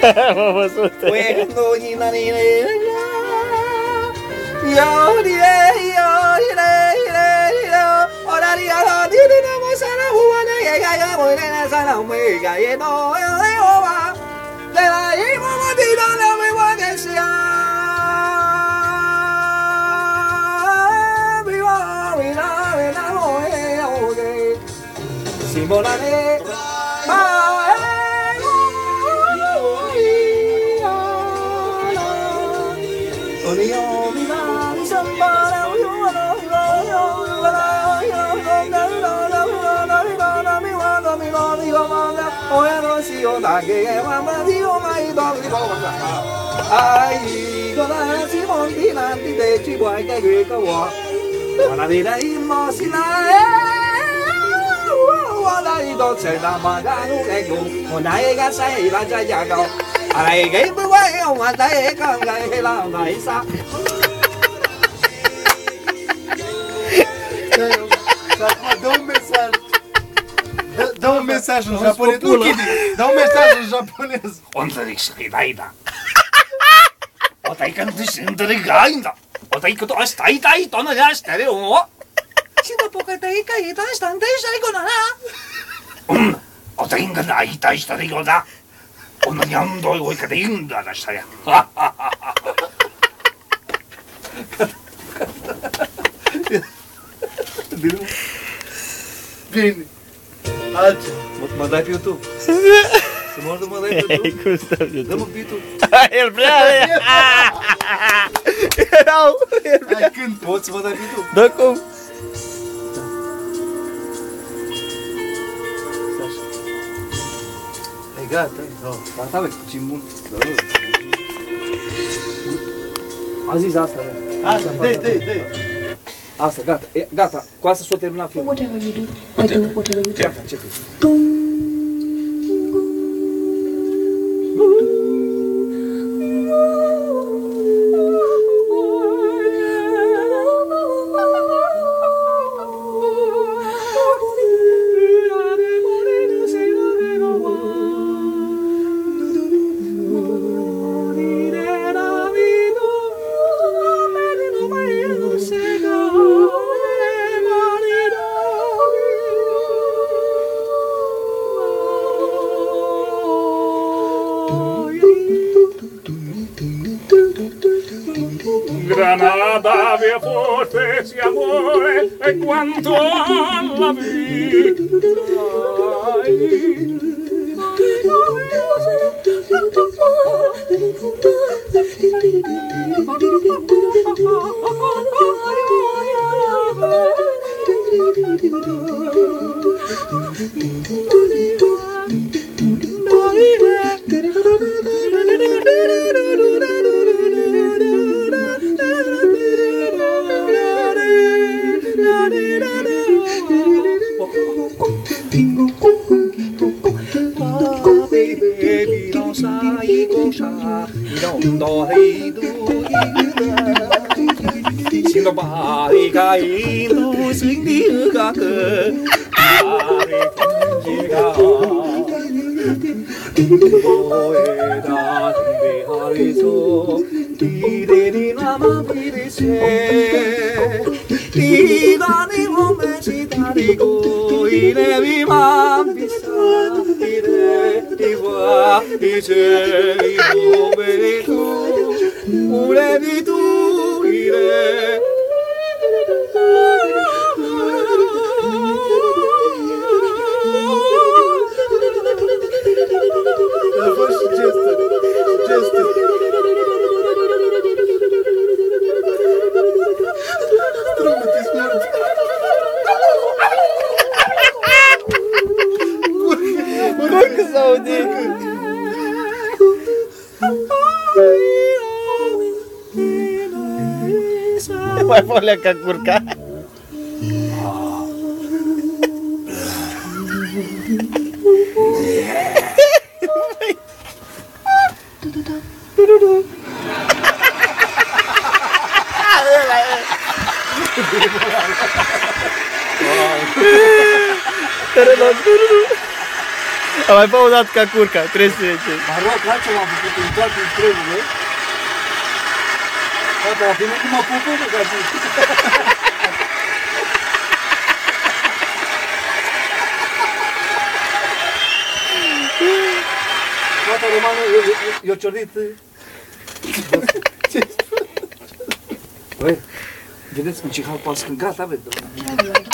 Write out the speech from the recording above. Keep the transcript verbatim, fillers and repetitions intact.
Am văzut. Simbolare Dă un mesaj. Dă un mesaj în japonez. Nu, Chidi, dă un mesaj în japonez. Onzari shidaida. Otai kan tshindari gainda. Otai ko to astai tai to no yashita de o. Sino poca te caí tan estante sai con nada. Um, otai kan ai tai shita de go da. Ono nyando oi ka de inda da shita ya. Bine. Alce. Mă dai pe YouTube. Să mă mă dai pe YouTube. Cum stă pe YouTube? Dă-mă pe YouTube. El vrea. Erau. Hai, când poți să mă dai pe YouTube? Da cum? E gata. Gata, băi, ce bun. A zis asta. Asta, dă-i, dă-i, dă-i. Asta, gata. E, gata. Cu asta s-o terminat filmul. Whatever you do, I do whatever you do. Gata, începe. Granada via forte si amore e quanto alla vita. Sinobari caindo sem diga que are diga poeta de hariso tire ni nama pirise tira ni home chitari go ire vi mam bisa ire iwa ise home tu ure vi tu ire. Curcă să aude. Mai folea ca curca. Am mai pauzat ca curca, trebuie să ieși. Dar rog, altceva am făcut în toate întreburile. Tata, la tine cum mă pupă, bă, ca zi. Tata, Romană, eu ciordit... Băi, vedeți, un cihal pe al scângrat, aveți, domnule.